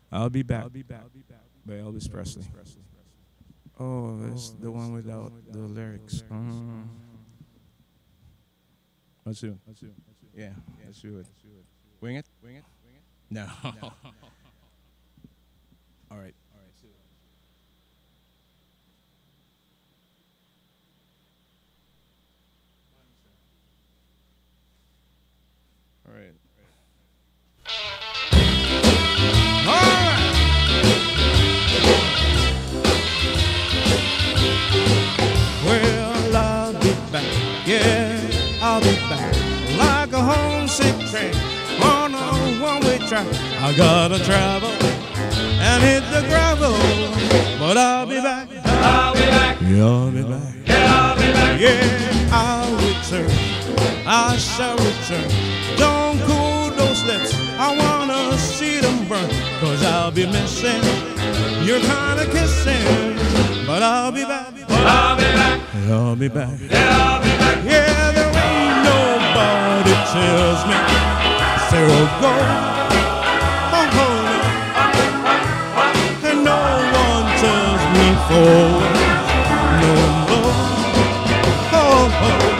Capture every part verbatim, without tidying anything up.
I'll be back by Elvis Presley. Oh, that's the one without the lyrics. Uh, let's do it. Yeah, let's do it. Wing it? Wing it? Wing it? No. All right. All right. All right. Well, I'll be back. Yeah, I'll be back. Like a homesick train on a one-way track. I gotta travel and hit the gravel, but I'll be back. I'll be back. Yeah, I'll be back. Yeah, I'll be back. Yeah, I'll return. I shall return. Don't cool those lips. I wanna see them burn. Cause I'll be missing your kind of kissing. But I'll be back. But I'll be back. Yeah, I'll be back. Yeah, I'll be back. Yeah, there ain't nobody tells me Sarah go. Oh, oh, and no one tells me forward. No more. Oh, oh.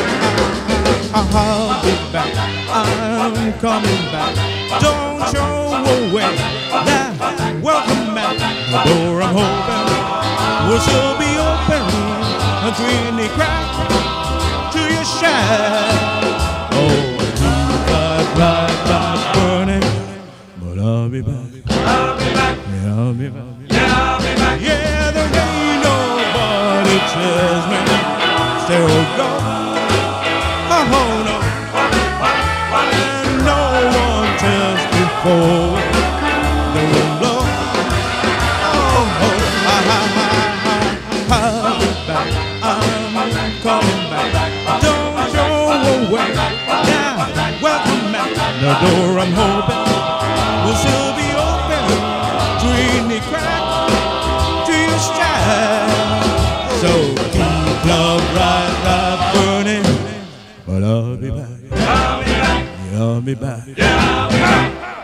I'll be back, I'm coming back. Don't throw away that welcome back. The door I'm hoping will still be open, a greeny crack to your shack. Oh, light, light, light burning, but I'll be back. I'll be back. Yeah, I'll be back. Yeah, I'll be back. Yeah, there ain't nobody tells me still go. Oh no, and no one tells me forward. The wind blow. Oh, oh, I, I, I, I'll be back. I'm coming back. Don't throw away. Yeah, welcome back. The door I'm hoping will still be open. Dreamy crack to your stride. So keep love right, right burning. But I'll be back. I'll be back. Yeah, I'll be back. Yeah, I'll be back.